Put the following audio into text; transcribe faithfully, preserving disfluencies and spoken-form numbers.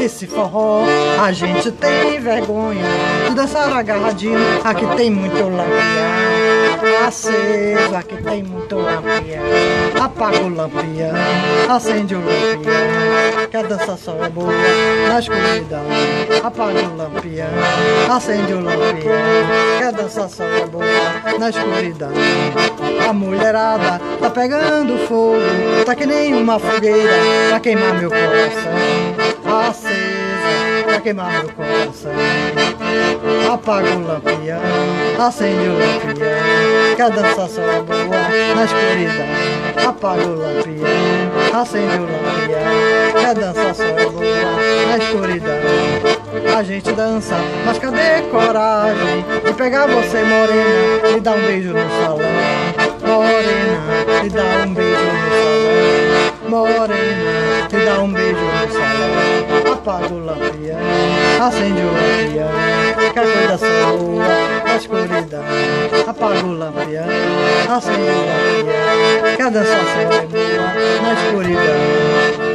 Nesse forró a gente tem vergonha de dançar agarradinho. Aqui tem muito lampião aceso, aqui tem muito lampião. Apaga o lampião, acende o lampião, que a dança só é boa na escuridão. Apaga o lampião, acende o lampião, que a dança só é boa na escuridão. A mulherada tá pegando fogo, tá que nem uma fogueira pra queimar meu coração. Acesa pra queimar meu coração. Apaga o lampião, acende o lampião, que a dança só é boa na escuridão. Apaga o lampião, acende o lampião, que a dança só é boa na escuridão. A gente dança, mas cadê coragem de pegar você morena e dar um beijo no salão? Morena, e dá um beijo no salão. Morena, e dá um beijo no salão. Apaga o lampião, acende o lampião, que a coisa só boa na escuridão. Apaga o lampião, acende o lampião, que a dança só é boa na escuridão.